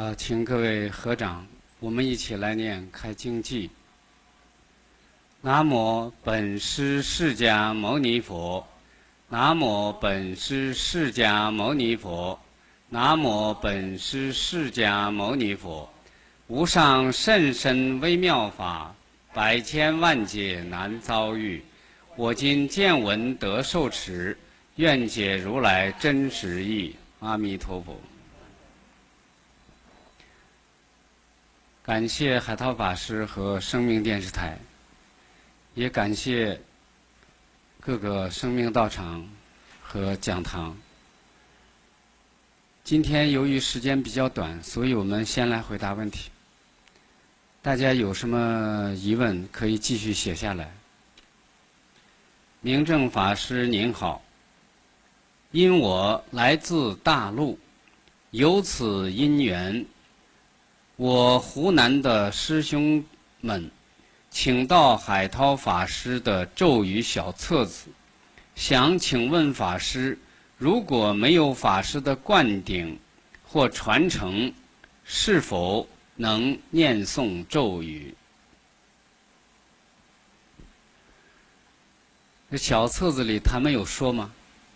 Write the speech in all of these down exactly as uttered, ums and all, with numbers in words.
啊，请各位合掌，我们一起来念开经偈。南无本师释迦牟尼佛，南无本师释迦牟尼佛，南无本师释迦牟尼佛。无上甚深微妙法，百千万劫难遭遇。我今见闻得受持，愿解如来真实义。阿弥陀佛。感谢海涛法师和生命电视台，也感谢各个生命道场和讲堂。今天由于时间比较短，所以我们先来回答问题。大家有什么疑问可以继续写下来。明正法师您好，因我来自大陆，有此因缘，我湖南的师兄们请到海涛法师的咒语小册子，想请问法师，如果没有法师的灌顶或传承，是否能念诵咒语？这小册子里他们有说吗？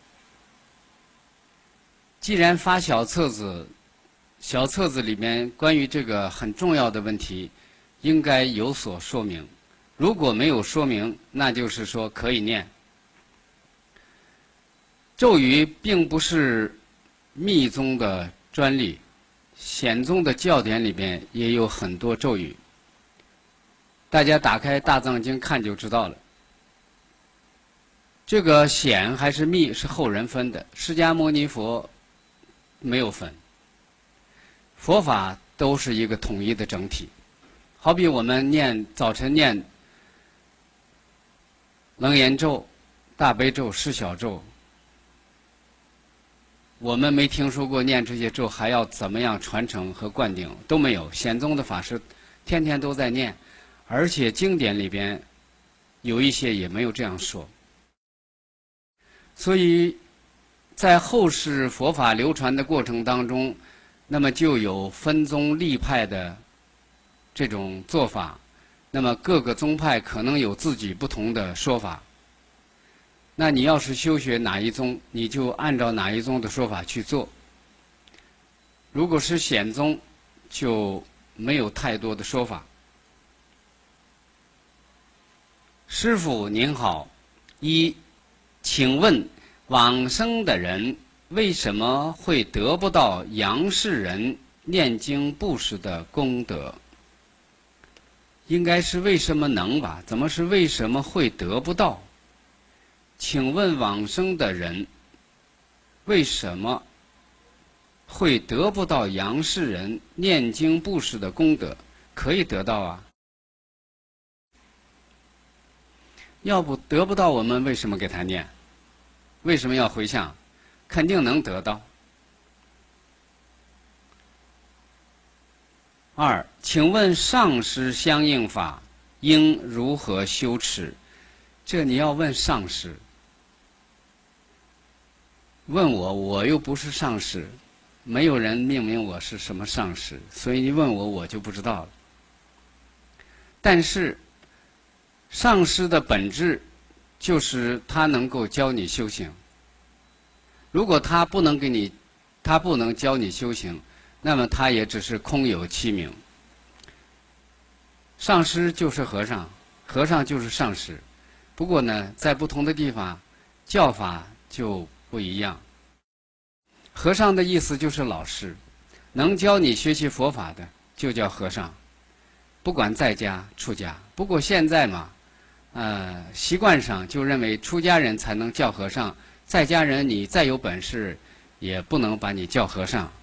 既然发小册子，小册子里面关于这个很重要的问题，应该有所说明。如果没有说明，那就是说可以念。咒语并不是密宗的专利，显宗的教典里边也有很多咒语。大家打开大藏经看就知道了。这个显还是密是后人分的，释迦牟尼佛没有分。佛法都是一个统一的整体，好比我们念早晨念楞严咒、大悲咒、释小咒，我们没听说过念这些咒还要怎么样传承和灌顶，都没有。显宗的法师天天都在念，而且经典里边有一些也没有这样说。所以在后世佛法流传的过程当中，那么就有分宗立派的这种做法，那么各个宗派可能有自己不同的说法。那你要是修学哪一宗，你就按照哪一宗的说法去做。如果是显宗，就没有太多的说法。师父您好，一，请问往生的人为什么会得不到阳世人念经布施的功德？应该是为什么能吧？怎么是为什么会得不到？请问往生的人为什么会得不到阳世人念经布施的功德？可以得到啊。要不得不到，我们为什么给他念？为什么要回向？肯定能得到。二，请问上师相应法应如何修持？这你要问上师。问我，我又不是上师，没有人命名我是什么上师，所以你问我，我就不知道了。但是上师的本质就是他能够教你修行。如果他不能给你，他不能教你修行，那么他也只是空有其名。上师就是和尚，和尚就是上师。不过呢，在不同的地方，教法就不一样。和尚的意思就是老师，能教你学习佛法的就叫和尚，不管在家出家。不过现在嘛，呃，习惯上就认为出家人才能叫和尚，在家人你再有本事，也不能把你叫和尚。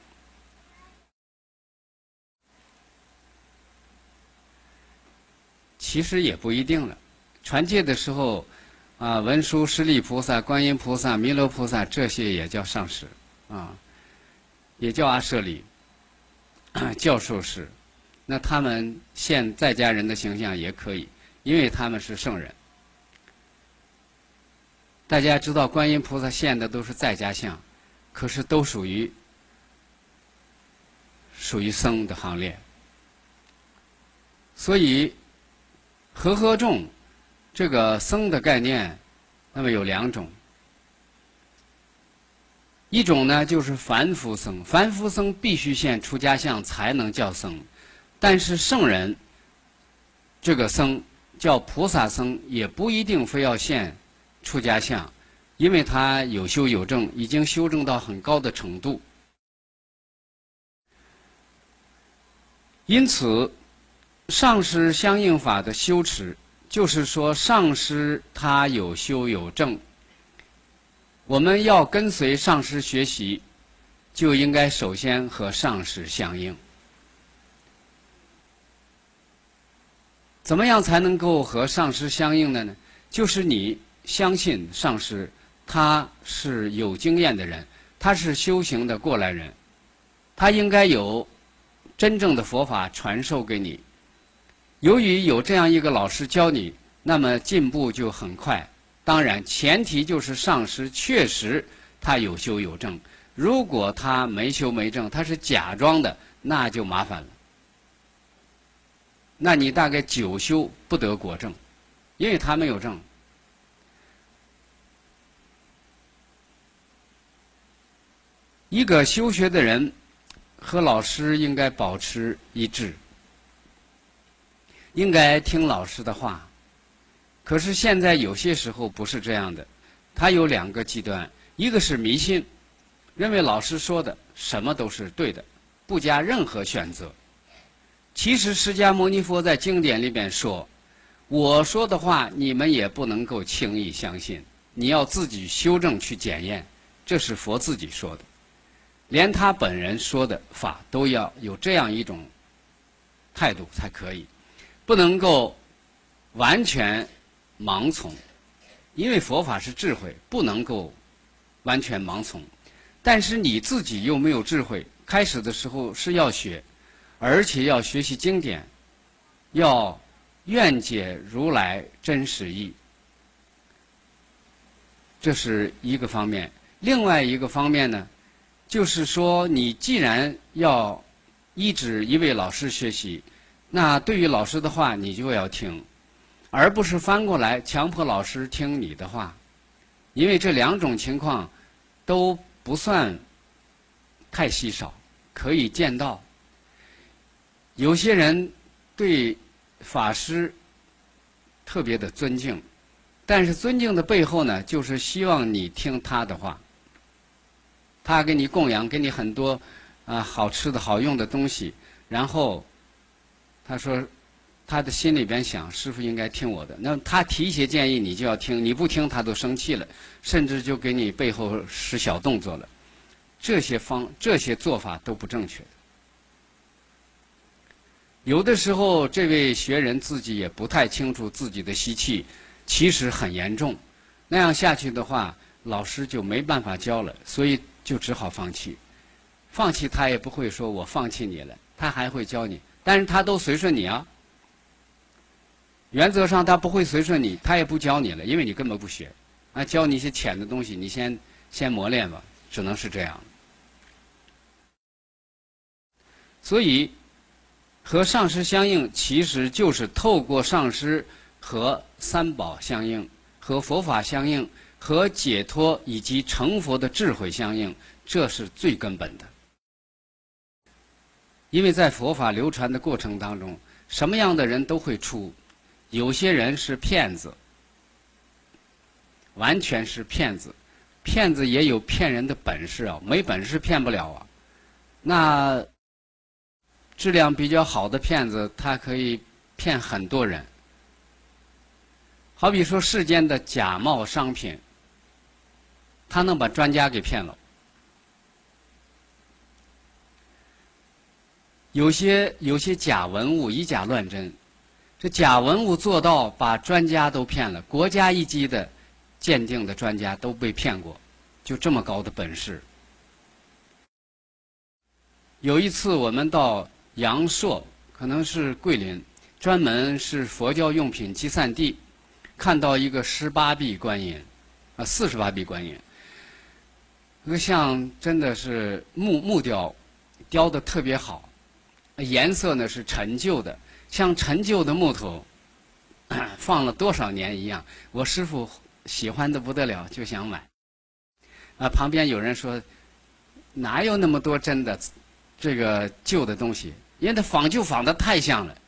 其实也不一定了。传戒的时候，啊，文殊师利菩萨、观音菩萨、弥勒菩萨这些也叫上师，啊，也叫阿舍利、教授师。那他们现在家人的形象也可以，因为他们是圣人。大家知道，观音菩萨现的都是在家相，可是都属于属于僧的行列。所以和合众这个僧的概念，那么有两种。一种呢就是凡夫僧，凡夫僧必须现出家相才能叫僧，但是圣人这个僧叫菩萨僧，也不一定非要现出家相，因为他有修有证，已经修证到很高的程度。因此上师相应法的修持，就是说上师他有修有证，我们要跟随上师学习，就应该首先和上师相应。怎么样才能够和上师相应的呢？就是你相信上师他是有经验的人，他是修行的过来人，他应该有真正的佛法传授给你。由于有这样一个老师教你，那么进步就很快。当然前提就是上师确实他有修有证，如果他没修没证，他是假装的，那就麻烦了。那你大概久修不得果证，因为他没有证。一个修学的人和老师应该保持一致，应该听老师的话。可是现在有些时候不是这样的，他有两个极端，一个是迷信，认为老师说的什么都是对的，不加任何选择。其实释迦牟尼佛在经典里边说，我说的话你们也不能够轻易相信，你要自己修正去检验，这是佛自己说的。连他本人说的法都要有这样一种态度才可以，不能够完全盲从，因为佛法是智慧，不能够完全盲从。但是你自己又没有智慧，开始的时候是要学，而且要学习经典，要愿解如来真实义，这是一个方面。另外一个方面呢，就是说你既然要依止一位老师学习，那对于老师的话你就要听，而不是翻过来强迫老师听你的话，因为这两种情况都不算太稀少，可以见到。有些人对法师特别的尊敬，但是尊敬的背后呢，就是希望你听他的话。他给你供养，给你很多啊好吃的好用的东西，然后他说他的心里边想，师父应该听我的。那他提一些建议，你就要听，你不听他都生气了，甚至就给你背后使小动作了。这些方这些做法都不正确的。有的时候，这位学人自己也不太清楚自己的习气其实很严重，那样下去的话，老师就没办法教了，所以就只好放弃。放弃他也不会说我放弃你了，他还会教你，但是他都随顺你啊。原则上他不会随顺你，他也不教你了，因为你根本不学。啊，教你一些浅的东西，你先先磨练吧，只能是这样。所以和上师相应，其实就是透过上师和三宝相应，和佛法相应，和解脱以及成佛的智慧相应，这是最根本的。因为在佛法流传的过程当中，什么样的人都会出，有些人是骗子，完全是骗子，骗子也有骗人的本事啊，没本事骗不了啊。那质量比较好的骗子，他可以骗很多人。好比说世间的假冒商品，他能把专家给骗了。有些有些假文物以假乱真，这假文物做到把专家都骗了，国家一级的鉴定的专家都被骗过，就这么高的本事。有一次我们到阳朔，可能是桂林，专门是佛教用品集散地，看到一个十八臂观音，啊，四十八臂观音，那个像真的是木木雕，雕的特别好。 颜色呢是陈旧的，像陈旧的木头，放了多少年一样。我师父喜欢的不得了，就想买。啊，旁边有人说，哪有那么多真的这个旧的东西？因为它仿旧仿的太像了。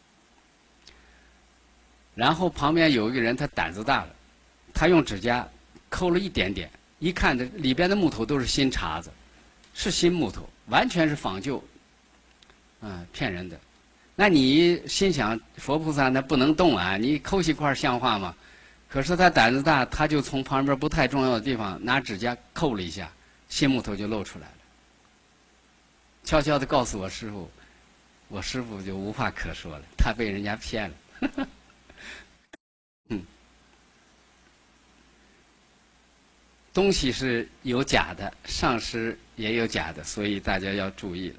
然后旁边有一个人，他胆子大了，他用指甲抠了一点点，一看这里边的木头都是新茬子，是新木头，完全是仿旧，嗯，骗人的。那你心想，佛菩萨那不能动啊，你抠细块像话吗？可是他胆子大，他就从旁边不太重要的地方拿指甲抠了一下，新木头就露出来了。悄悄地告诉我师父，我师父就无话可说了，他被人家骗了。嗯，东西是有假的，上师也有假的，所以大家要注意了。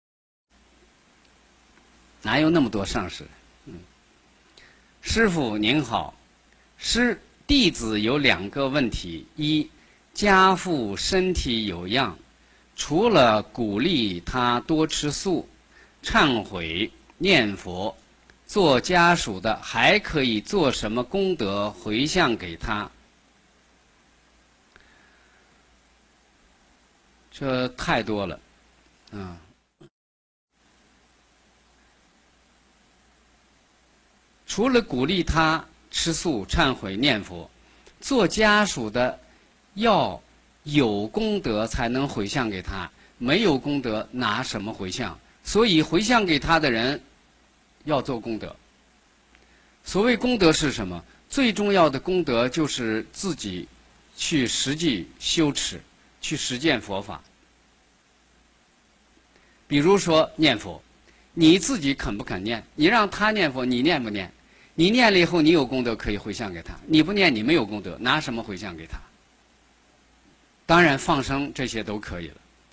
哪有那么多上师？嗯，师父您好，师弟子有两个问题：一，家父身体有恙，除了鼓励他多吃素、忏悔、念佛，做家属的还可以做什么功德回向给他？这太多了，啊、嗯！除了鼓励他吃素、忏悔、念佛，做家属的要有功德才能回向给他，没有功德拿什么回向？所以回向给他的人要做功德。所谓功德是什么？最重要的功德就是自己去实际修持，去实践佛法。比如说念佛，你自己肯不肯念？你让他念佛，你念不念？你念了以后，你有功德可以回向给他；你不念，你没有功德，拿什么回向给他？当然，放生这些都可以了。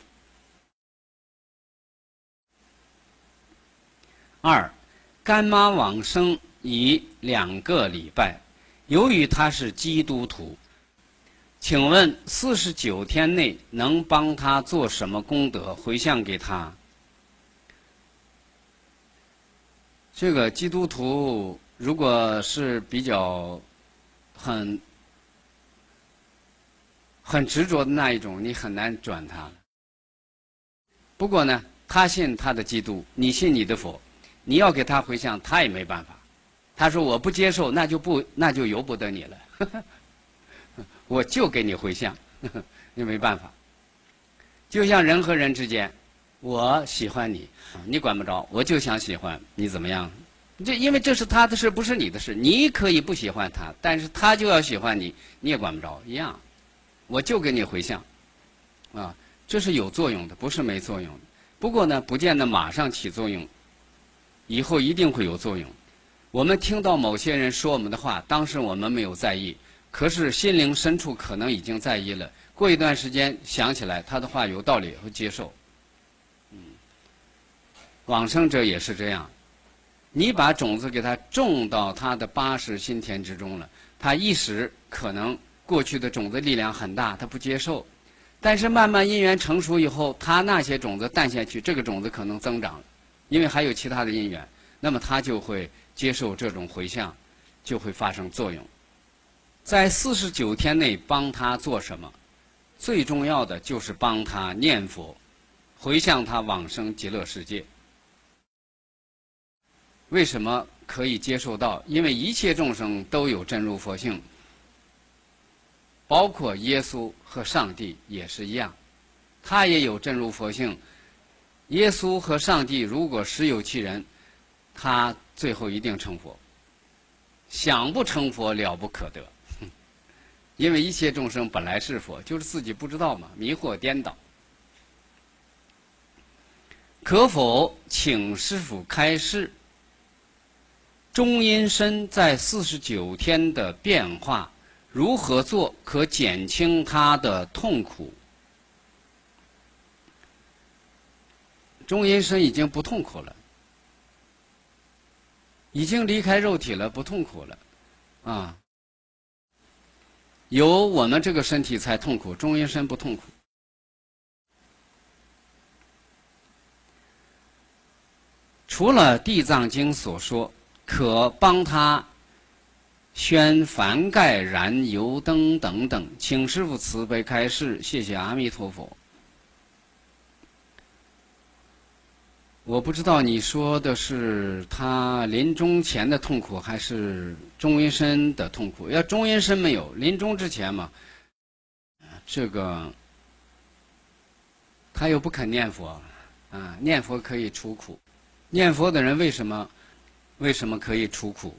二，干妈往生已两个礼拜，由于他是基督徒，请问四十九天内能帮他做什么功德回向给他？这个基督徒如果是比较很很执着的那一种，你很难转他了。不过呢，他信他的基督，你信你的佛，你要给他回向，他也没办法。他说我不接受，那就不那就由不得你了，我就给你回向，你没办法。就像人和人之间，我喜欢你，你管不着，我就想喜欢你，怎么样？这因为这是他的事，不是你的事。你可以不喜欢他，但是他就要喜欢你，你也管不着，一样。我就给你回向，啊，这是有作用的，不是没作用的。不过呢，不见得马上起作用，以后一定会有作用。我们听到某些人说我们的话，当时我们没有在意，可是心灵深处可能已经在意了。过一段时间想起来他的话有道理，会接受。嗯，往生者也是这样，你把种子给他种到他的八识心田之中了，他一时可能过去的种子力量很大，他不接受，但是慢慢因缘成熟以后，他那些种子淡下去，这个种子可能增长了，因为还有其他的因缘，那么他就会接受这种回向，就会发生作用。在四十九天内帮他做什么？最重要的就是帮他念佛，回向他往生极乐世界。为什么可以接受到？因为一切众生都有真如佛性，包括耶稣和上帝也是一样，他也有真如佛性。耶稣和上帝如果实有其人，他最后一定成佛。想不成佛了不可得，因为一切众生本来是佛，就是自己不知道嘛，迷惑颠倒。可否请师父开示？中阴身在四十九天的变化，如何做可减轻他的痛苦？中阴身已经不痛苦了，已经离开肉体了，不痛苦了，啊，有我们这个身体才痛苦，中阴身不痛苦。 除了《地藏经》所说，可帮他宣梵盖燃油灯等等，请师父慈悲开示，谢谢阿弥陀佛。我不知道你说的是他临终前的痛苦，还是中阴身的痛苦？要中阴身没有，临终之前嘛，这个他又不肯念佛，啊，念佛可以除苦。念佛的人为什么为什么可以除苦？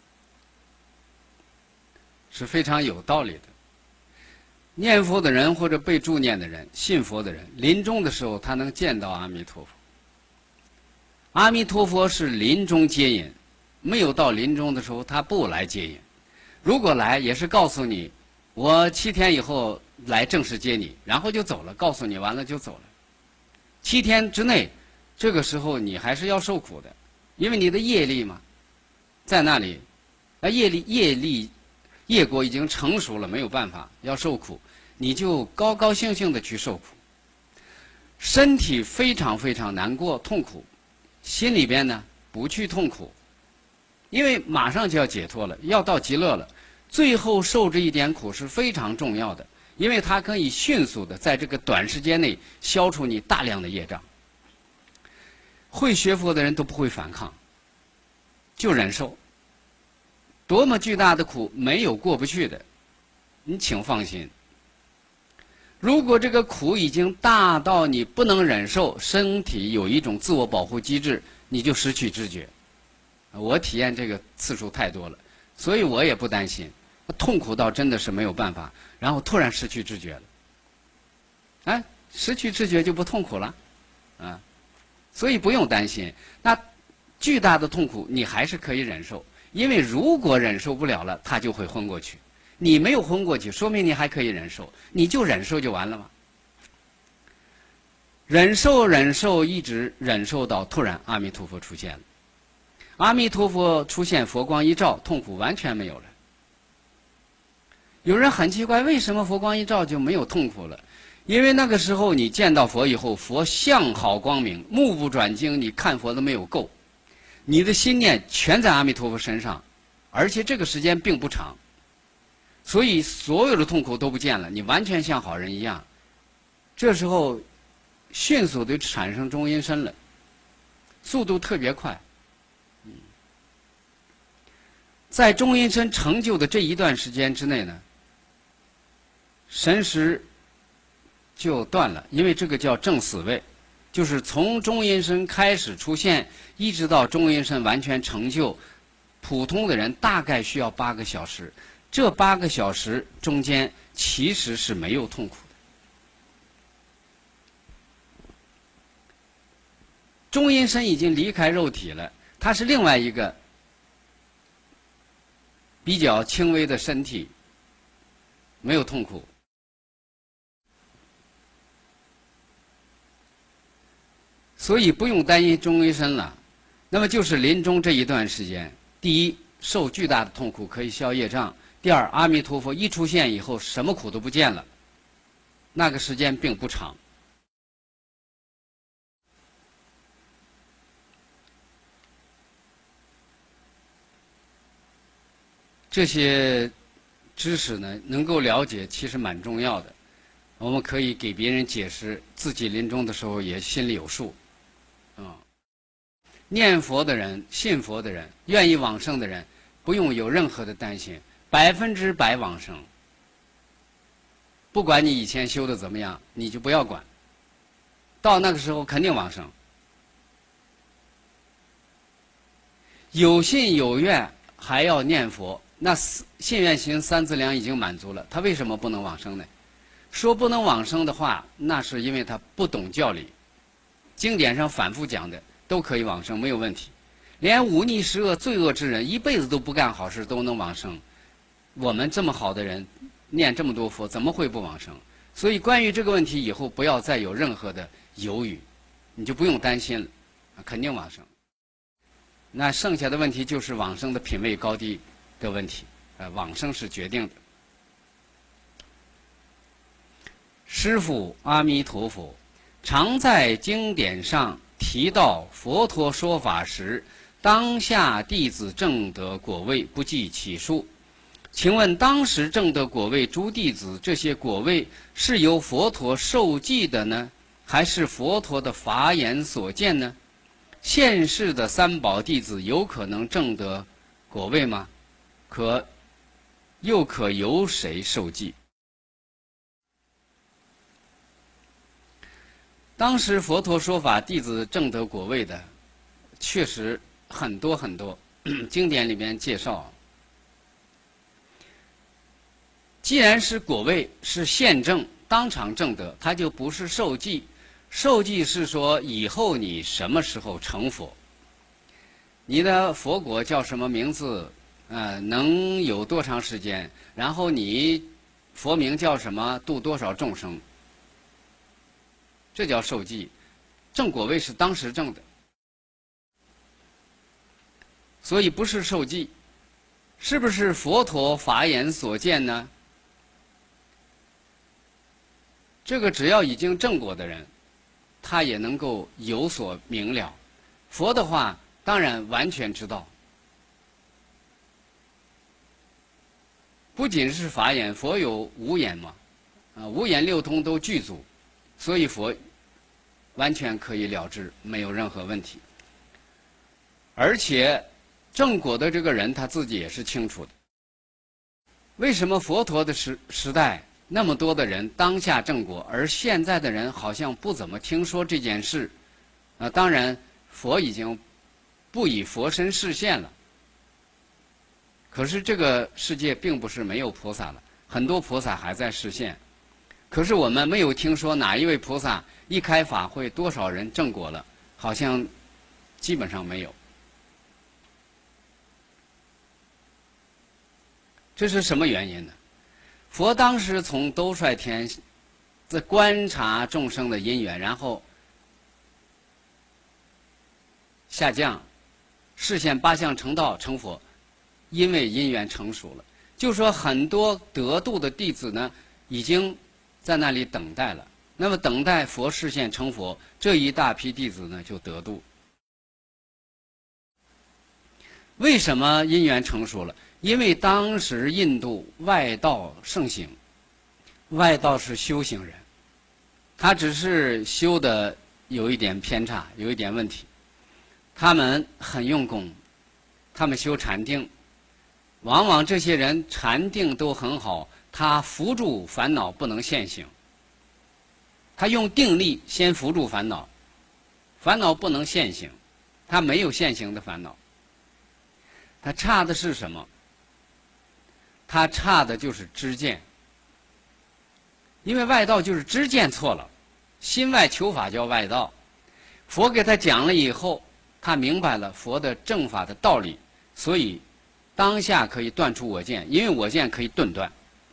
是非常有道理的。念佛的人或者被助念的人、信佛的人，临终的时候他能见到阿弥陀佛。阿弥陀佛是临终接引，没有到临终的时候他不来接引。如果来，也是告诉你，我七天以后来正式接你，然后就走了，告诉你完了就走了。七天之内，这个时候你还是要受苦的，因为你的业力嘛，在那里，啊业力业力业果已经成熟了，没有办法要受苦，你就高高兴兴的去受苦。身体非常非常难过痛苦，心里边呢不去痛苦，因为马上就要解脱了，要到极乐了。最后受这一点苦是非常重要的，因为它可以迅速的在这个短时间内消除你大量的业障。会学佛的人都不会反抗，就忍受。多么巨大的苦，没有过不去的，你请放心。如果这个苦已经大到你不能忍受，身体有一种自我保护机制，你就失去知觉。我体验这个次数太多了，所以我也不担心。痛苦到真的是没有办法，然后突然失去知觉了，哎，失去知觉就不痛苦了，啊，所以不用担心。那巨大的痛苦你还是可以忍受，因为如果忍受不了了，他就会昏过去。你没有昏过去，说明你还可以忍受，你就忍受就完了嘛。忍受忍受，一直忍受到突然阿弥陀佛出现了。阿弥陀佛出现，佛光一照，痛苦完全没有了。有人很奇怪，为什么佛光一照就没有痛苦了？因为那个时候你见到佛以后，佛相好光明，目不转睛，你看佛都没有够，你的心念全在阿弥陀佛身上，而且这个时间并不长，所以所有的痛苦都不见了，你完全像好人一样。这时候迅速地产生中阴身了，速度特别快。嗯，在中阴身成就的这一段时间之内呢，神识就断了，因为这个叫正死位，就是从中阴身开始出现，一直到中阴身完全成就，普通的人大概需要八个小时。这八个小时中间其实是没有痛苦的。中阴身已经离开肉体了，它是另外一个比较轻微的身体，没有痛苦。所以不用担心中阴身了。那么就是临终这一段时间，第一，受巨大的痛苦可以消业障；第二，阿弥陀佛一出现以后，什么苦都不见了，那个时间并不长。这些知识呢，能够了解其实蛮重要的，我们可以给别人解释，自己临终的时候也心里有数。啊、嗯，念佛的人、信佛的人、愿意往生的人，不用有任何的担心，百分之百往生。不管你以前修的怎么样，你就不要管，到那个时候肯定往生。有信有愿还要念佛，那信愿行三资粮已经满足了，他为什么不能往生呢？说不能往生的话，那是因为他不懂教理。经典上反复讲的都可以往生，没有问题。连忤逆十恶罪恶之人，一辈子都不干好事都能往生。我们这么好的人，念这么多佛，怎么会不往生？所以关于这个问题，以后不要再有任何的犹豫，你就不用担心了，肯定往生。那剩下的问题就是往生的品位高低的问题，呃，往生是决定的。师父阿弥陀佛，常在经典上提到佛陀说法时，当下弟子证得果位，不计其数。请问当时证得果位诸弟子，这些果位是由佛陀授记的呢，还是佛陀的法眼所见呢？现世的三宝弟子有可能证得果位吗？可又可由谁授记？当时佛陀说法，弟子证得果位的，确实很多很多。经典里面介绍，既然是果位，是现证，当场证得，它就不是授记。授记是说以后你什么时候成佛，你的佛果叫什么名字，呃，能有多长时间，然后你佛名叫什么，度多少众生，这叫授记。证果位是当时证的，所以不是授记。是不是佛陀法眼所见呢？这个只要已经证过的人，他也能够有所明了。佛的话当然完全知道，不仅是法眼，佛有五眼嘛，啊，五眼六通都具足，所以佛完全可以了知，没有任何问题。而且证果的这个人他自己也是清楚的。为什么佛陀的时时代那么多的人当下证果，而现在的人好像不怎么听说这件事？啊，当然佛已经不以佛身示现了。可是这个世界并不是没有菩萨了，很多菩萨还在示现。可是我们没有听说哪一位菩萨一开法会多少人证果了，好像基本上没有。这是什么原因呢？佛当时从兜率天在观察众生的因缘，然后下降，示现八相成道成佛，因为因缘成熟了。就说很多得度的弟子呢，已经在那里等待了。那么等待佛示现成佛，这一大批弟子呢就得度。为什么因缘成熟了？因为当时印度外道盛行，外道是修行人，他只是修的有一点偏差，有一点问题。他们很用功，他们修禅定，往往这些人禅定都很好，他扶住烦恼不能现行。他用定力先扶住烦恼，烦恼不能现行，他没有现行的烦恼。他差的是什么？他差的就是知见。因为外道就是知见错了，心外求法叫外道。佛给他讲了以后，他明白了佛的正法的道理，所以当下可以断除我见，因为我见可以顿断。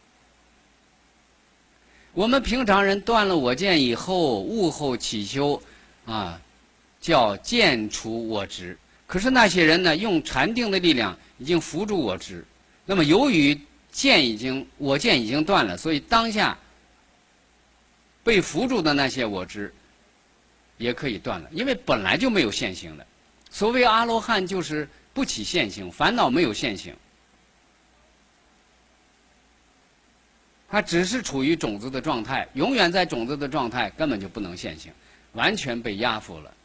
我们平常人断了我见以后，悟后起修，啊，叫见除我执。可是那些人呢，用禅定的力量已经扶住我执。那么由于见已经我见已经断了，所以当下被扶住的那些我执也可以断了，因为本来就没有现行的。所谓阿罗汉就是不起现行，烦恼没有现行，它只是处于种子的状态，永远在种子的状态，根本就不能现行，完全被压服了。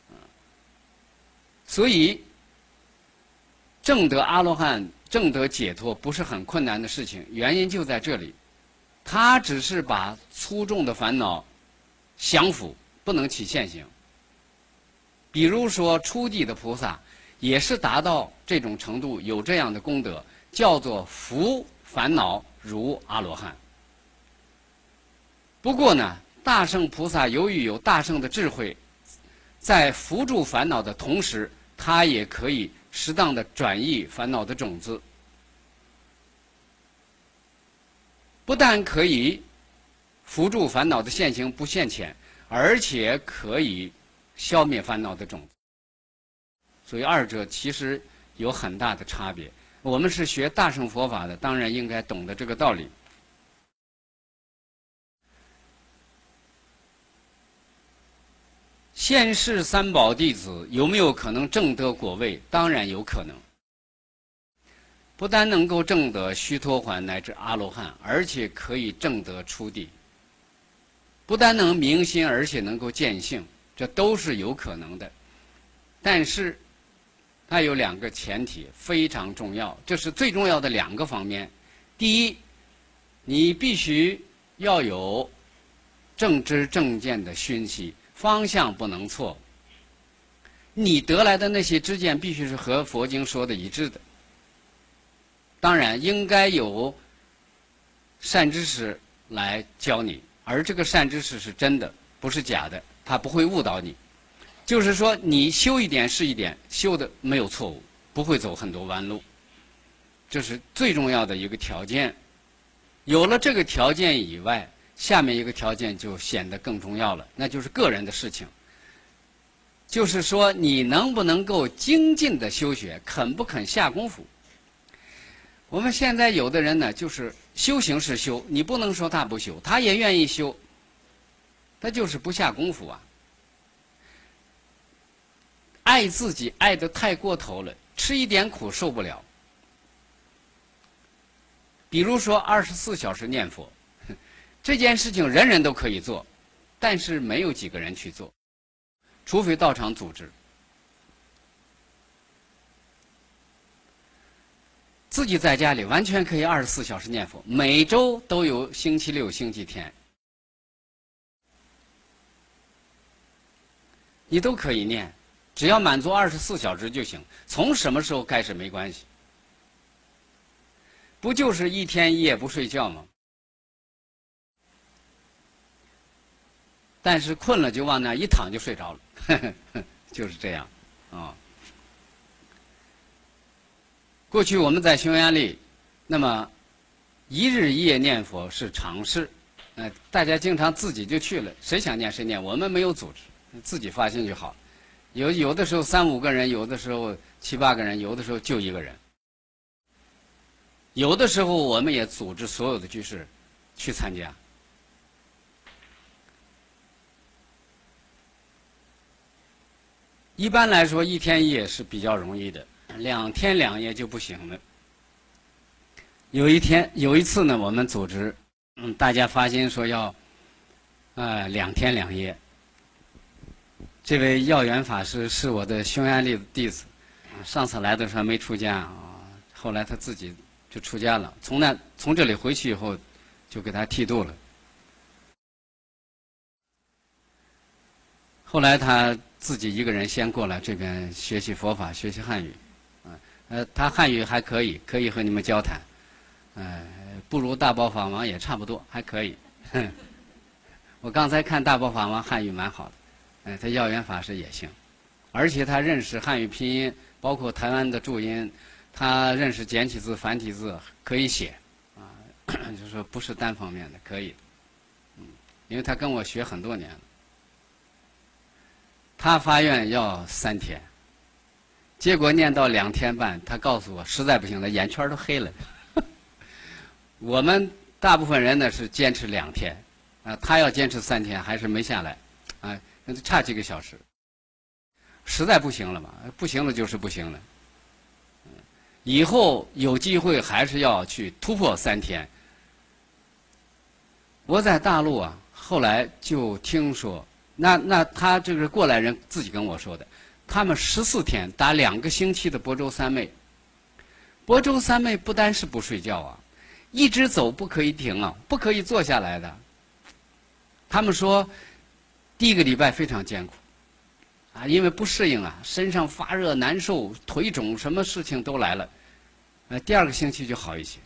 所以证得阿罗汉、证得解脱不是很困难的事情，原因就在这里。他只是把粗重的烦恼降伏，不能起现行。比如说初地的菩萨也是达到这种程度，有这样的功德，叫做伏烦恼如阿罗汉。不过呢，大乘菩萨由于有大乘的智慧，在伏住烦恼的同时，他也可以适当的转移烦恼的种子，不但可以扶住烦恼的现行不现前，而且可以消灭烦恼的种子。所以二者其实有很大的差别。我们是学大乘佛法的，当然应该懂得这个道理。 现世三宝弟子有没有可能证得果位？当然有可能。不但能够证得须陀洹乃至阿罗汉，而且可以证得初地。不但能明心，而且能够见性，这都是有可能的。但是，它有两个前提非常重要，这是最重要的两个方面。第一，你必须要有正知正见的熏习，方向不能错。你得来的那些知见必须是和佛经说的一致的。当然，应该有善知识来教你，而这个善知识是真的，不是假的，他不会误导你。就是说，你修一点是一点，修的没有错误，不会走很多弯路，这是最重要的一个条件。有了这个条件以外，下面一个条件就显得更重要了，那就是个人的事情。就是说，你能不能够精进的修学，肯不肯下功夫？我们现在有的人呢，就是修行是修，你不能说他不修，他也愿意修，他就是不下功夫啊。爱自己爱得太过头了，吃一点苦受不了。比如说二十四小时念佛，这件事情人人都可以做，但是没有几个人去做，除非道场组织。自己在家里完全可以二十四小时念佛，每周都有星期六、星期天，你都可以念，只要满足二十四小时就行。从什么时候开始没关系，不就是一天一夜不睡觉吗？但是困了就往那一躺就睡着了，呵呵，就是这样啊。哦，过去我们在匈牙利，那么一日一夜念佛是常事，呃，大家经常自己就去了，谁想念谁念，我们没有组织，自己发心就好。有有的时候三五个人，有的时候七八个人，有的时候就一个人。有的时候我们也组织所有的居士去参加。一般来说，一天一夜是比较容易的，两天两夜就不行了。有一天，有一次呢，我们组织，嗯，大家发心说要，呃，两天两夜。这位耀元法师是我的匈牙利的弟子，上次来的时候没出家啊，后来他自己就出家了。从那从这里回去以后，就给他剃度了。后来他自己一个人先过来这边学习佛法，学习汉语，啊，呃，他汉语还可以，可以和你们交谈，呃，不如大宝法王也差不多，还可以。我刚才看大宝法王汉语蛮好的，呃，他耀元法师也行，而且他认识汉语拼音，包括台湾的注音，他认识简体字、繁体字，可以写，啊，就是说不是单方面的，可以，嗯，因为他跟我学很多年了。他发愿要三天，结果念到两天半，他告诉我实在不行了，眼圈都黑了。我们大部分人呢是坚持两天，啊，他要坚持三天，还是没下来，啊，差几个小时，实在不行了嘛，不行了就是不行了。以后有机会还是要去突破三天。我在大陆啊，后来就听说。那那他这个过来人自己跟我说的，他们十四天打两个星期的亳州三昧。亳州三昧不单是不睡觉啊，一直走不可以停啊，不可以坐下来的。他们说，第一个礼拜非常艰苦，啊，因为不适应啊，身上发热难受，腿肿，什么事情都来了。呃，第二个星期就好一些。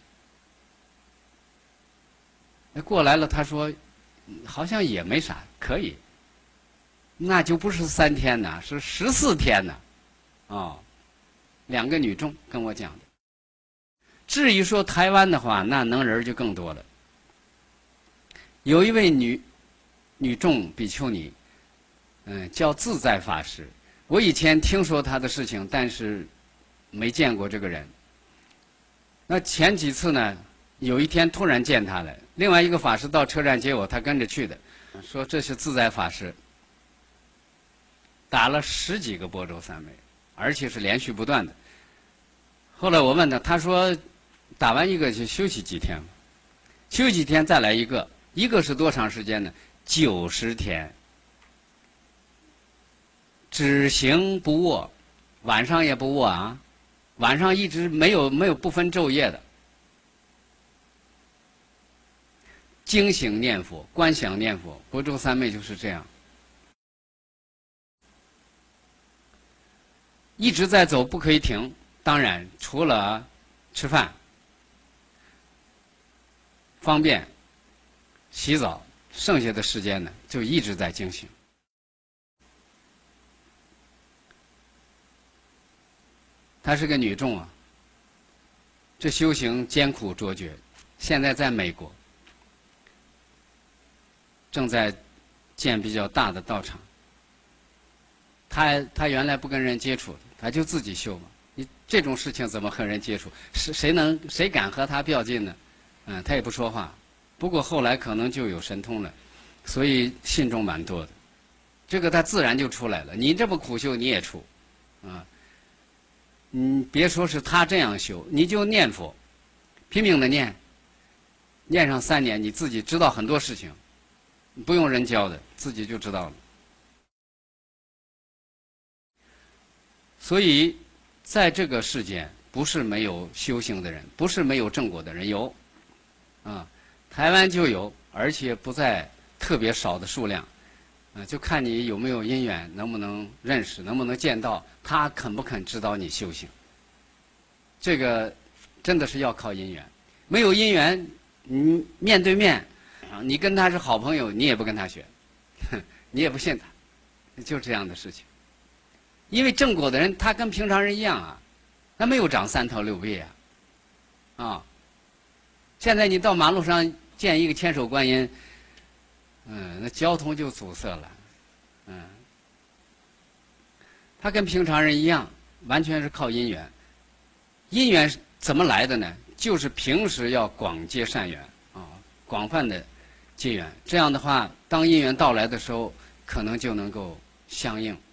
那过来了，他说，好像也没啥，可以。那就不是三天呢，是十四天呢，哦，两个女众跟我讲的。至于说台湾的话，那能人就更多了。有一位女女众比丘尼，嗯，叫自在法师。我以前听说她的事情，但是没见过这个人。那前几次呢，有一天突然见她了，另外一个法师到车站接我，他跟着去的，说这是自在法师。 打了十几个波州三昧，而且是连续不断的。后来我问他，他说打完一个就休息几天嘛，休息几天再来一个，一个是多长时间呢？九十天，只行不卧，晚上也不卧啊，晚上一直没有没有不分昼夜的。惊醒念佛，观想念佛，波州三昧就是这样，一直在走，不可以停。当然，除了吃饭、方便、洗澡，剩下的时间呢，就一直在进行。她是个女众啊，这修行艰苦卓绝。现在在美国，正在建比较大的道场。她她原来不跟人接触，她就自己修嘛。你这种事情怎么和人接触？是谁能谁敢和他较劲呢？嗯，他也不说话。不过后来可能就有神通了，所以信众蛮多的。这个他自然就出来了。你这么苦修，你也出，啊，嗯，别说是他这样修，你就念佛，拼命的念，念上三年，你自己知道很多事情，不用人教的，自己就知道了。所以。在这个世间，不是没有修行的人，不是没有正果的人，有，啊，台湾就有，而且不在特别少的数量，啊，就看你有没有因缘，能不能认识，能不能见到，他肯不肯指导你修行。这个真的是要靠因缘，没有因缘，你面对面，啊，你跟他是好朋友，你也不跟他学，你也不信他，就这样的事情。因为正果的人，他跟平常人一样啊，他没有长三头六臂啊，啊！现在你到马路上见一个千手观音，嗯，那交通就阻塞了，嗯。他跟平常人一样，完全是靠因缘。因缘怎么来的呢？就是平时要广结善缘啊，广泛的结缘。这样的话，当因缘到来的时候，可能就能够相应。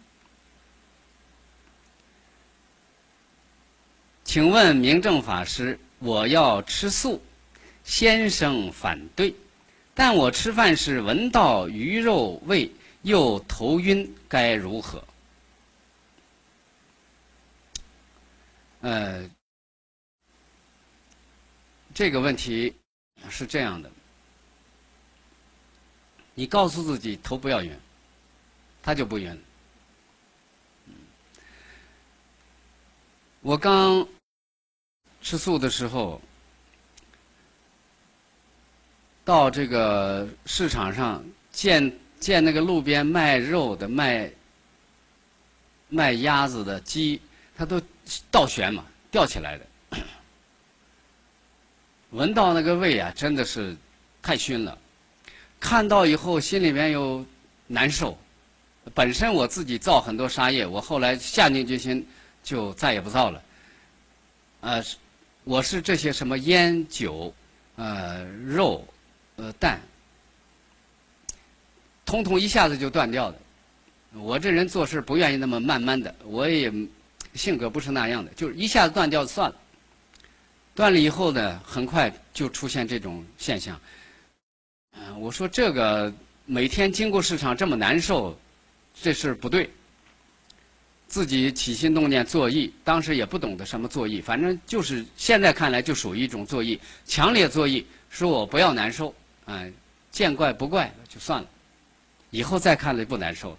请问明正法师，我要吃素，先生反对，但我吃饭时闻到鱼肉味，又头晕，该如何？呃，这个问题是这样的，你告诉自己头不要晕，它就不晕了。我刚吃素的时候，到这个市场上见见那个路边卖肉的、卖卖鸭子的、鸡，它都倒悬嘛，吊起来的。闻到那个味啊，真的是太熏了。看到以后，心里面又难受。本身我自己造很多杀业，我后来下定决心就再也不造了。呃。我是这些什么烟酒，呃肉，呃蛋，通通一下子就断掉的。我这人做事不愿意那么慢慢的，我也性格不是那样的，就是一下子断掉算了。断了以后呢，很快就出现这种现象。嗯、呃，我说这个每天经过市场这么难受，这事不对。自己起心动念作意，当时也不懂得什么作意，反正就是现在看来就属于一种作意，强烈作意，说我不要难受，啊、呃，见怪不怪就算了，以后再看了不难受了。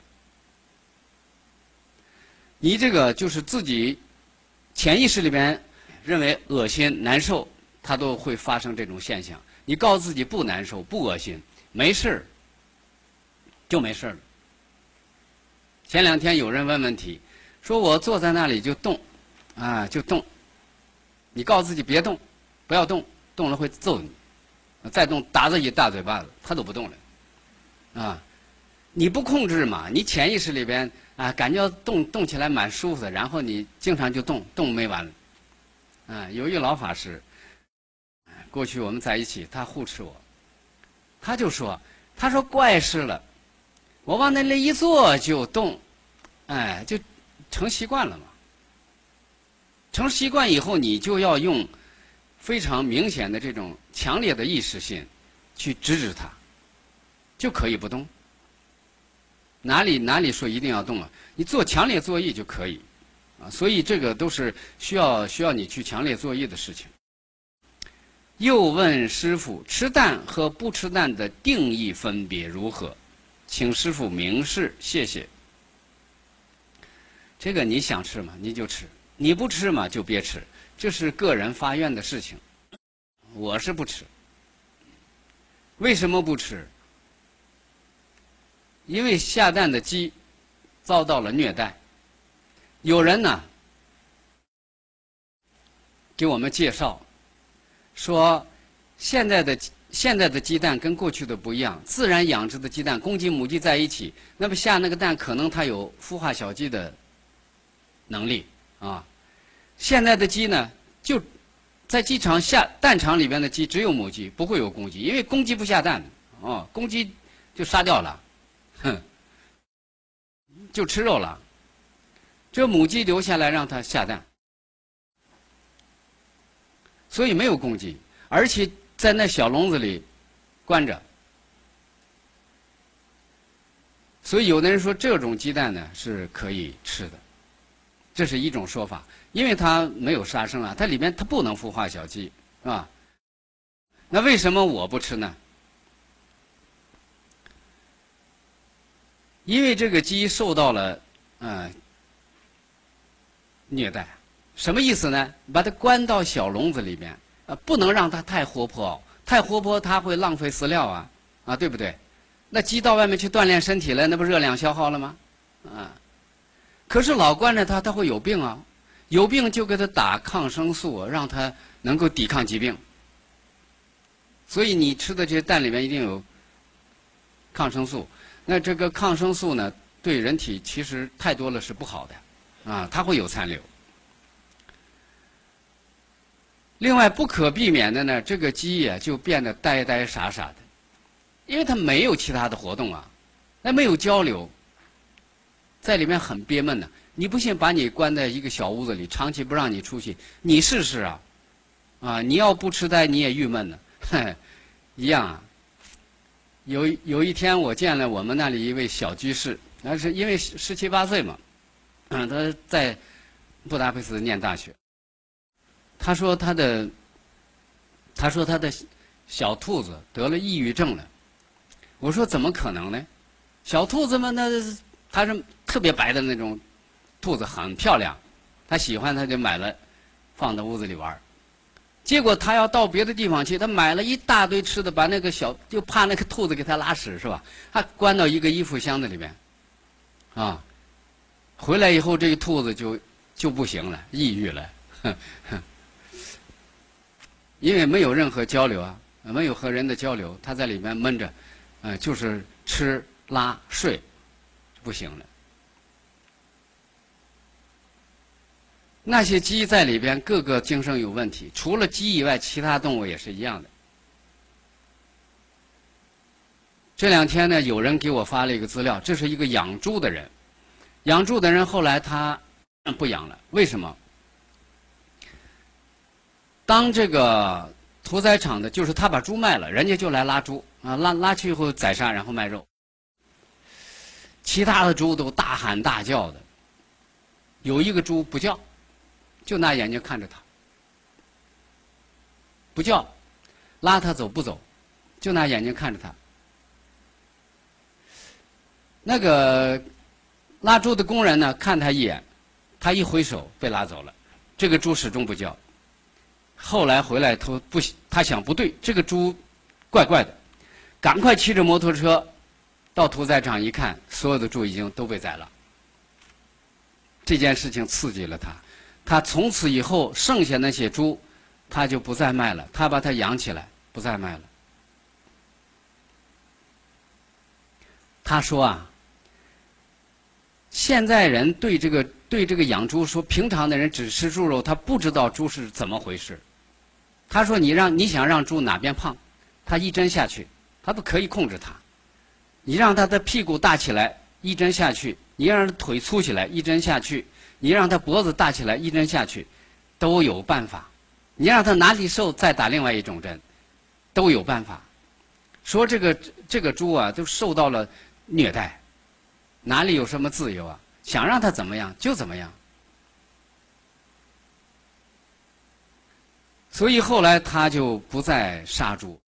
你这个就是自己潜意识里边认为恶心难受，它都会发生这种现象。你告诉自己不难受不恶心，没事就没事了。前两天有人问问题。说我坐在那里就动，啊就动，你告诉自己别动，不要动，动了会揍你，再动打自己大嘴巴子，他都不动了，啊，你不控制嘛，你潜意识里边啊感觉动动起来蛮舒服的，然后你经常就动，动没完了，啊，有一个老法师，过去我们在一起，他护持我，他就说，他说怪事了，我往那里一坐就动。 哎，就成习惯了嘛。成习惯以后，你就要用非常明显的这种强烈的意识性去制止它，就可以不动。哪里哪里说一定要动啊？你做强烈作意就可以，啊，所以这个都是需要需要你去强烈作意的事情。又问师父，吃蛋和不吃蛋的定义分别如何？请师父明示，谢谢。这个你想吃嘛，你就吃；你不吃嘛，就别吃，这是个人发愿的事情。我是不吃。为什么不吃？因为下蛋的鸡遭到了虐待。有人呢给我们介绍说，现在的现在的鸡蛋跟过去的不一样，自然养殖的鸡蛋，公鸡母鸡在一起，那么下那个蛋可能它有孵化小鸡的能力啊。现在的鸡呢，就在鸡场下蛋场里边的鸡只有母鸡，不会有公鸡，因为公鸡不下蛋，哦，公鸡就杀掉了，哼，就吃肉了。这母鸡留下来让它下蛋，所以没有公鸡，而且在那小笼子里关着。所以有的人说这种鸡蛋呢是可以吃的，这是一种说法，因为它没有杀生啊，它里面它不能孵化小鸡，是吧？那为什么我不吃呢？因为这个鸡受到了呃虐待，什么意思呢？把它关到小笼子里面，呃，不能让它太活泼，太活泼它会浪费饲料啊，啊，对不对？那鸡到外面去锻炼身体了，那不热量消耗了吗？啊，可是老关着它，它会有病啊，有病就给它打抗生素，让它能够抵抗疾病。所以你吃的这些蛋里面一定有抗生素，那这个抗生素呢，对人体其实太多了是不好的。啊，它会有残留。另外，不可避免的呢，这个鸡呀就变得呆呆傻傻的，因为它没有其他的活动啊，那没有交流，在里面很憋闷呢。你不信，把你关在一个小屋子里，长期不让你出去，你试试啊，啊，你要不痴呆，你也郁闷呢，一样啊。有有一天，我见了我们那里一位小居士，那是因为十十七八岁嘛。嗯，他在布达佩斯念大学。他说他的，他说他的小兔子得了抑郁症了。我说怎么可能呢？小兔子嘛，那它是特别白的那种兔子，很漂亮，他喜欢他就买了，放到屋子里玩。结果他要到别的地方去，他买了一大堆吃的，把那个小就怕那个兔子给他拉屎是吧？他关到一个衣服箱子里面，啊。回来以后，这个兔子就就不行了，抑郁了，呵呵，因为没有任何交流啊，没有和人的交流，它在里面闷着，呃，就是吃拉睡，不行了。那些鸡在里边个个精神有问题，除了鸡以外，其他动物也是一样的。这两天呢，有人给我发了一个资料，这是一个养猪的人。养猪的人后来他不养了，为什么？当这个屠宰场的，就是他把猪卖了，人家就来拉猪啊，拉拉去以后宰杀，然后卖肉。其他的猪都大喊大叫的，有一个猪不叫，就拿眼睛看着他，不叫，拉他走不走，就拿眼睛看着他。那个拉猪的工人呢，看他一眼，他一挥手被拉走了。这个猪始终不叫。后来回来他不，他想不对，这个猪怪怪的，赶快骑着摩托车到屠宰场一看，所有的猪已经都被宰了。这件事情刺激了他，他从此以后剩下那些猪，他就不再卖了，他把它养起来，不再卖了。他说啊，现在人对这个对这个养猪说，平常的人只吃猪肉，他不知道猪是怎么回事。他说你让你想让猪哪边胖，他一针下去，他都可以控制它。你让它的屁股大起来，一针下去， 你让他腿粗起来，一针下去；你让他脖子大起来，一针下去，都有办法。你让他哪里瘦，再打另外一种针，都有办法。说这个这个猪啊，都受到了虐待，哪里有什么自由啊？想让他怎么样就怎么样。所以后来他就不再杀猪，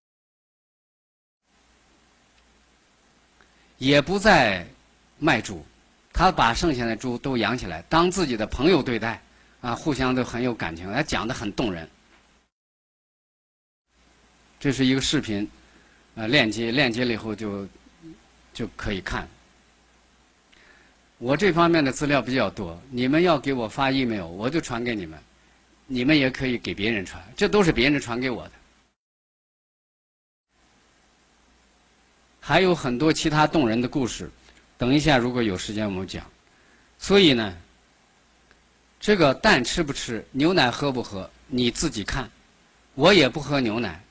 也不再卖猪，他把剩下的猪都养起来，当自己的朋友对待，啊，互相都很有感情，他讲得很动人。这是一个视频，呃，链接链接了以后就就可以看。我这方面的资料比较多，你们要给我发 email， 我就传给你们，你们也可以给别人传，这都是别人传给我的。还有很多其他动人的故事，等一下如果有时间我们讲。所以呢，这个蛋吃不吃，牛奶喝不喝，你自己看。我也不喝牛奶。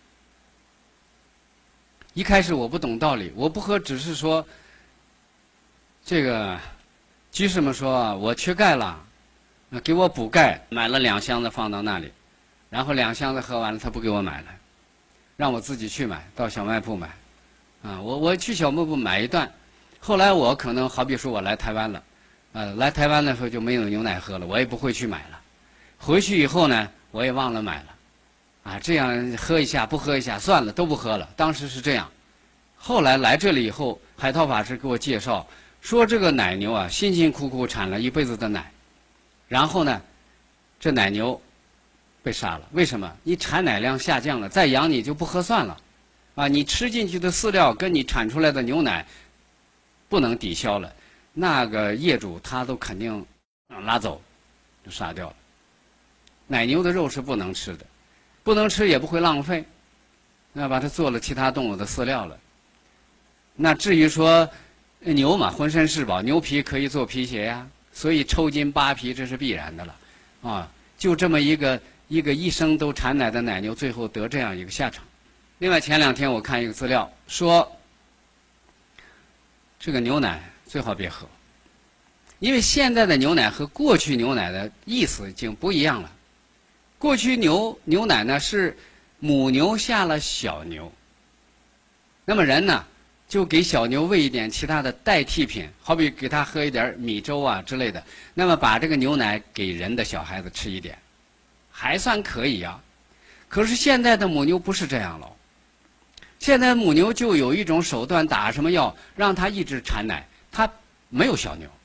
一开始我不懂道理，我不喝只是说，这个居士们说我缺钙了，给我补钙，买了两箱子放到那里，然后两箱子喝完了，他不给我买了，让我自己去买，到小卖部买。啊，我我去小卖部买一段，后来我可能好比说我来台湾了，呃，来台湾的时候就没有牛奶喝了，我也不会去买了。回去以后呢，我也忘了买了，啊，这样喝一下不喝一下算了，都不喝了。当时是这样。后来来这里以后，海涛法师给我介绍说，这个奶牛啊，辛辛苦苦产了一辈子的奶，然后呢，这奶牛被杀了。为什么？你产奶量下降了，再养你就不合算了。啊，你吃进去的饲料跟你产出来的牛奶不能抵消了，那个业主他都肯定拉走，就杀掉了。奶牛的肉是不能吃的，不能吃也不会浪费，那把它做了其他动物的饲料了。那至于说牛嘛，浑身是宝，牛皮可以做皮鞋呀，所以抽筋扒皮这是必然的了。啊，就这么一个一个一生都产奶的奶牛，最后得这样一个下场。另外前两天我看一个资料说，这个牛奶最好别喝，因为现在的牛奶和过去牛奶的意思已经不一样了。过去牛牛奶呢是母牛下了小牛，那么人呢就给小牛喂一点其他的代替品，好比给它喝一点米粥啊之类的，那么把这个牛奶给人的小孩子吃一点，还算可以啊。可是现在的母牛不是这样了。现在母牛就有一种手段，打什么药让它一直产奶，它没有小牛，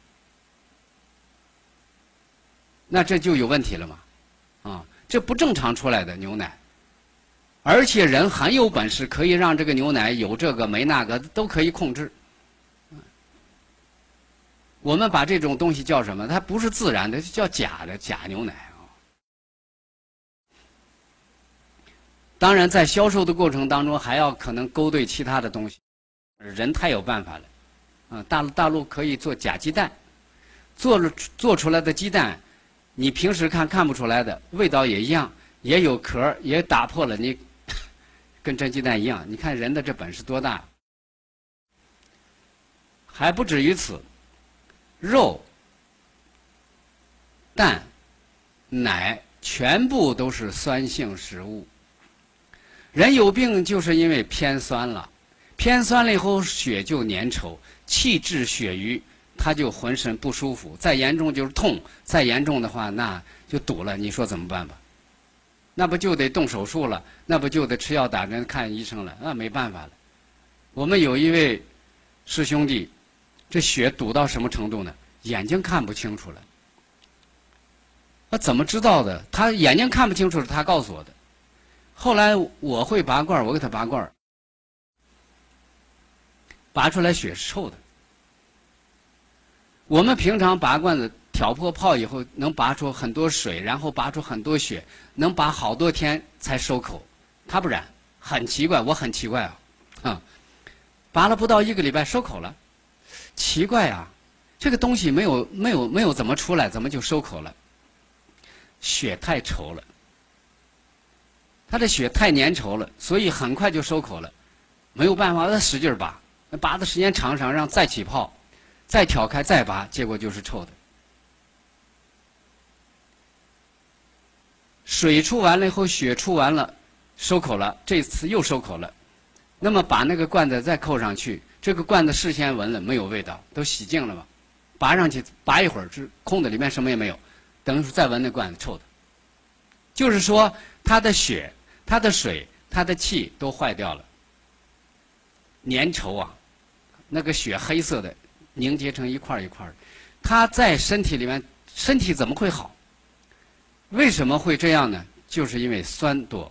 那这就有问题了嘛？啊，这不正常出来的牛奶，而且人很有本事，可以让这个牛奶有这个没那个都可以控制。我们把这种东西叫什么？它不是自然的，叫假的假牛奶。当然，在销售的过程当中，还要可能勾兑其他的东西，人太有办法了，啊，大陆大陆可以做假鸡蛋，做了做出来的鸡蛋，你平时看看不出来的，味道也一样，也有壳，也打破了，你跟真鸡蛋一样。你看人的这本事多大？还不止于此，肉、蛋、奶全部都是酸性食物。人有病就是因为偏酸了，偏酸了以后血就粘稠，气滞血瘀，他就浑身不舒服，再严重就是痛，再严重的话那就堵了，你说怎么办吧？那不就得动手术了，那不就得吃药打针看医生了，那没办法了。我们有一位师兄弟，这血堵到什么程度呢？眼睛看不清楚了。那怎么知道的？他眼睛看不清楚是他告诉我的。后来我会拔罐，我给他拔罐，拔出来血是臭的。我们平常拔罐子挑破泡以后，能拔出很多水，然后拔出很多血，能拔好多天才收口。他不然，很奇怪，我很奇怪啊，啊，拔了不到一个礼拜收口了，奇怪啊，这个东西没有没有没有怎么出来，怎么就收口了？血太稠了。他的血太粘稠了，所以很快就收口了，没有办法，他使劲拔，拔的时间长长，让再起泡， 再挑开再拔，结果就是臭的。水出完了以后，血出完了，收口了，这次又收口了。那么把那个罐子再扣上去，这个罐子事先闻了没有味道，都洗净了嘛，拔上去拔一会儿，是空的，里面什么也没有，等于再闻那罐子臭的。就是说，它的血、它的水、它的气都坏掉了，粘稠啊，那个血黑色的凝结成一块一块的，它在身体里面，身体怎么会好？为什么会这样呢？就是因为酸多。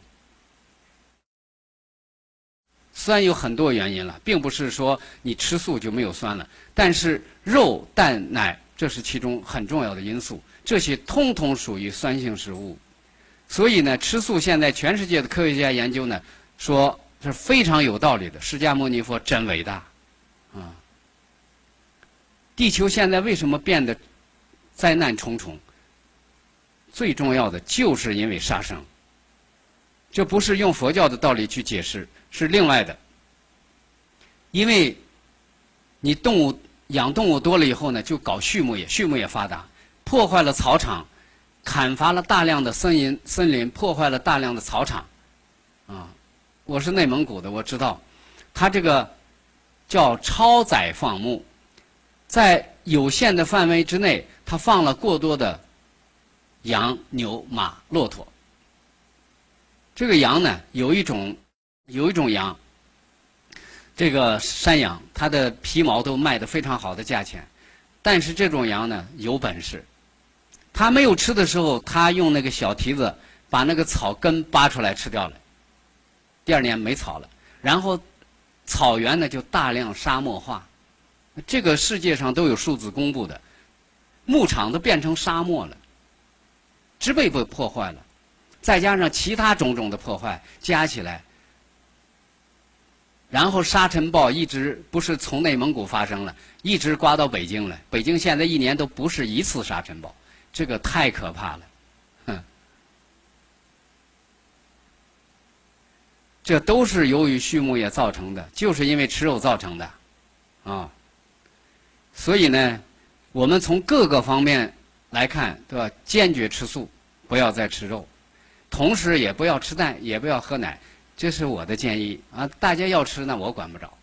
酸有很多原因了，并不是说你吃素就没有酸了。但是肉、蛋、奶，这是其中很重要的因素，这些通通属于酸性食物。所以呢，吃素现在全世界的科学家研究呢，说是非常有道理的。释迦牟尼佛真伟大，啊！地球现在为什么变得灾难重重？最重要的就是因为杀生。这不是用佛教的道理去解释，是另外的。因为你动物养动物多了以后呢，就搞畜牧业，畜牧业发达，破坏了草场，砍伐了大量的森林，森林破坏了大量的草场。啊，我是内蒙古的，我知道，它这个叫超载放牧，在有限的范围之内，它放了过多的羊、牛、马、骆驼。这个羊呢，有一种有一种羊，这个山羊，它的皮毛都卖得非常好的价钱，但是这种羊呢有本事，它没有吃的时候，它用那个小蹄子把那个草根扒出来吃掉了，第二年没草了，然后草原呢就大量沙漠化，这个世界上都有数字公布的，牧场都变成沙漠了，植被被破坏了。再加上其他种种的破坏加起来，然后沙尘暴一直不是从内蒙古发生了，一直刮到北京来。北京现在一年都不是一次沙尘暴，这个太可怕了，哼！这都是由于畜牧业造成的，就是因为吃肉造成的，啊。所以呢，我们从各个方面来看，对吧？坚决吃素，不要再吃肉。同时也不要吃蛋，也不要喝奶，这是我的建议啊！大家要吃，那我管不着。